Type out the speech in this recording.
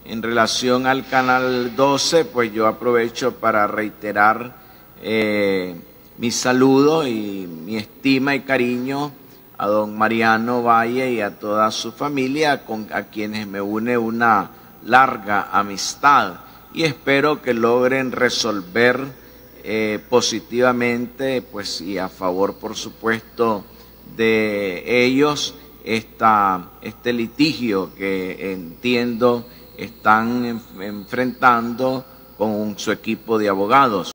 En relación al Canal 12, pues yo aprovecho para reiterar mi saludo y mi estima y cariño a don Mariano Valle y a toda su familia, a quienes me une una larga amistad, y espero que logren resolver positivamente, pues, y a favor, por supuesto, de ellos, este litigio que entiendo están enfrentando con su equipo de abogados.